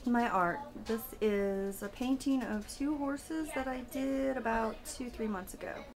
my art. This is a painting of two horses that I did about 2-3 months ago.